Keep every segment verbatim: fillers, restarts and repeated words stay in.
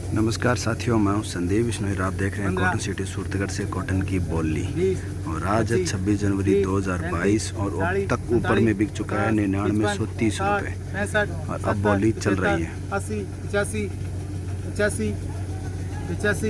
नमस्कार साथियों, मैं हूं संदीप विश्नोई। आप देख रहे हैं कॉटन सिटी सूरतगढ़ से कॉटन की बोली। और आज है छब्बीस जनवरी दो हज़ार बाईस और अब तक ऊपर में बिक चुका है निन्यानवे सौ तीस रुपये और अब बोली चल रही है। अस्सी पचासी पचासी पचासी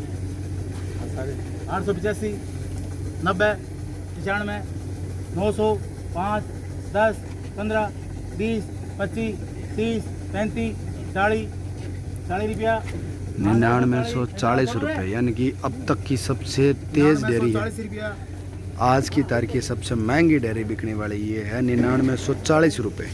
आठ सौ पचासी नब्बे पचानवे नौ सौ पाँच दस पंद्रह बीस पच्चीस तीस पैंतीस चालीस चालीस रुपया निन्यानवे सौ चालीस रुपये यानी कि अब तक की सबसे तेज़ डेयरी है। आज की तारीख की सबसे महंगी डेयरी बिकने वाली ये है निन्यानवे सौ चालीस रुपये।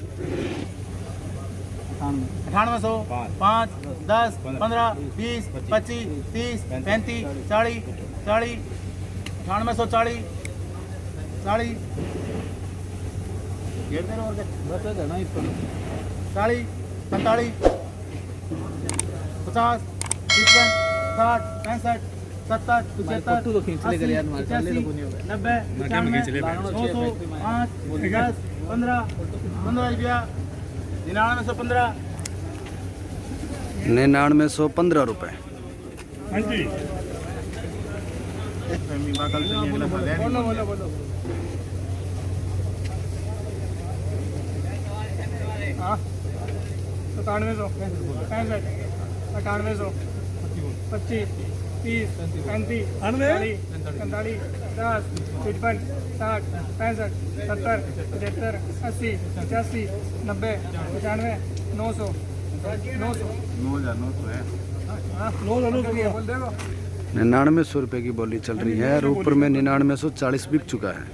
अठानवे सौ पाँच दस पंद्रह बीस पच्चीस तीस पैंतीस चालीस चालीस अठानवे सौ चालीस चालीस चालीस पैंतालीस पचास तिरपन साठ पैंसठ सत्तर पचहत्तर पचासी नब्बे नौ सौ पाँच दस पंद्रह पंद्रह रुपया निन्यानवे सौ पंद्रह निन्यानवे सौ पंद्रह रुपये। सतानवे सौ पैंसठ अठानवे सौ पच्चीस तीस पैंतीस चालीस पैंतालीस पचास पचपन साठ पैंसठ सत्तर पचहत्तर अस्सी पचासी नब्बे पचानवे नौ सौ नौ सौ नौ हज़ार नौ सौ है नौ नौ सौ बोल देगा। निन्यानवे सौ रुपये की बोली चल रही है और ऊपर में निन्यानवे सौ चालीस बिक चुका है।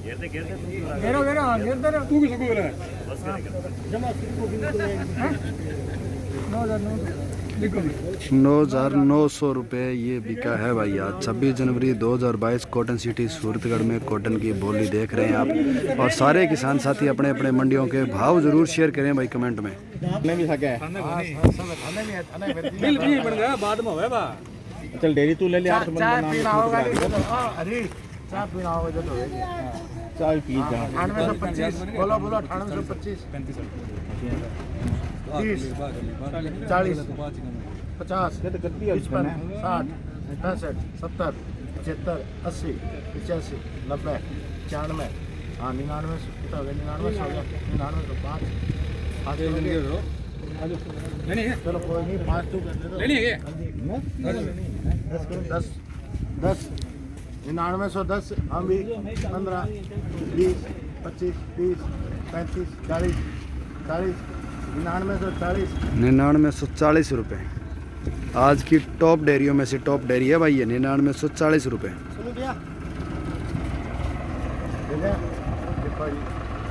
नौ हज़ार नौ सौ रुपये ये बिका है भाई आज छब्बीस जनवरी दो हज़ार बाईस कॉटन सिटी सूरतगढ़ में कॉटन की बोली देख रहे हैं आप। और सारे किसान साथी अपने अपने मंडियों के भाव जरूर शेयर करें भाई कमेंट में। चल डेरी तू ले ले यार, चाय पीना होगा अरे चाय पीना होगा तो चाय पी जा। अठानवे सौ पच्चीस बोलो बोलो अठानवे सौ पच्चीस तीस चालीस पचास पचपन साठ पैंसठ सत्तर पचहत्तर अस्सी पचासी नब्बे पचानवे हाँ निन्यानवे सौ निन्यानवे सौ निन्यानवे सौ पाँच चलो कोई नहीं पाँच तो दस दस निन्यानवे सौ दस हम भी पंद्रह बीस पच्चीस तीस पैंतीस चालीस चालीस निन्यानवे सौ चालीस निन्यानवे सौ चालीस रुपये आज की टॉप डेयरियों में से टॉप डेयरी है भाई ये निन्यानवे सौ चालीस रुपये।